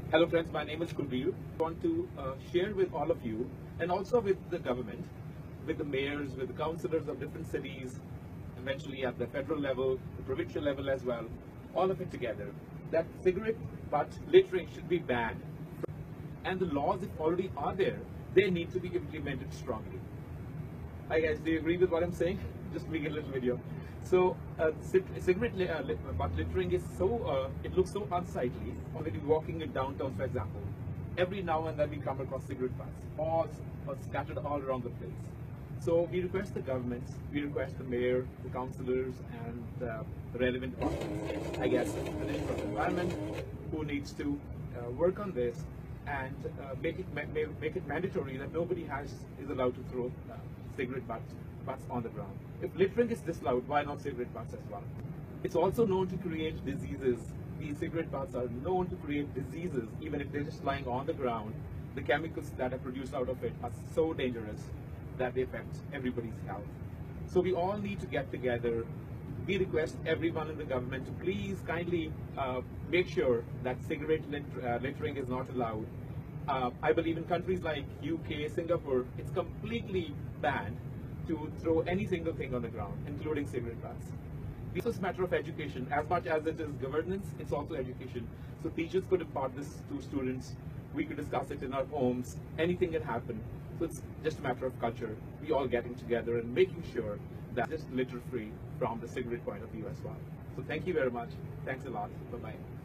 Hello friends, my name is Kulbir. I want to share with all of you and also with the government, with the mayors, with the councillors of different cities, eventually at the federal level, the provincial level as well, all of it together, that cigarette butt littering should be banned. And the laws, if already are there, they need to be implemented strongly. Hi guys, do you agree with what I'm saying? Just making a little video. So, cigarette butt littering is so, it looks so unsightly when you're walking in downtown, for example. Every now and then we come across cigarette butts, all scattered all around the place. So we request the governments, we request the mayor, the councillors, and the relevant departments, I guess the Minister of Environment, who needs to work on this and make it mandatory that nobody is allowed to throw cigarette butts on the ground. If littering is disallowed, why not cigarette butts as well? It's also known to create diseases. These cigarette butts are known to create diseases, even if they're just lying on the ground. The chemicals that are produced out of it are so dangerous that they affect everybody's health. So we all need to get together. We request everyone in the government to please kindly make sure that cigarette littering is not allowed. I believe in countries like UK, Singapore, it's completely banned to throw any single thing on the ground, including cigarette butts. This is a matter of education. As much as it is governance, it's also education. So teachers could impart this to students. We could discuss it in our homes. Anything can happen. So it's just a matter of culture. We all getting together and making sure that it's litter free from the cigarette point of view as well. So thank you very much. Thanks a lot. Bye-bye.